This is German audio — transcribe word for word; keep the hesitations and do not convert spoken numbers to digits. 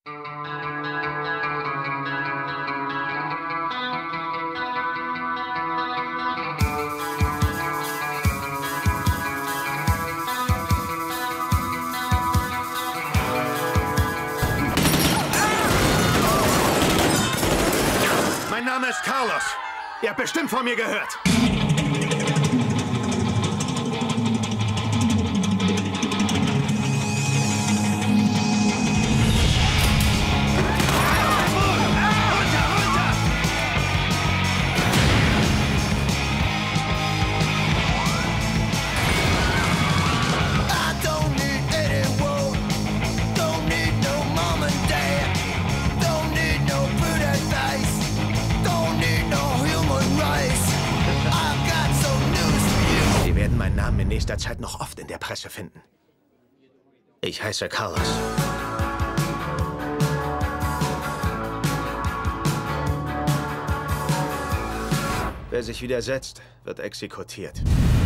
Mein Name ist Carlos. Ihr habt bestimmt von mir gehört. Sie werden meinen Namen in nächster Zeit noch oft in der Presse finden. Ich heiße Carlos. Wer sich widersetzt, wird exekutiert.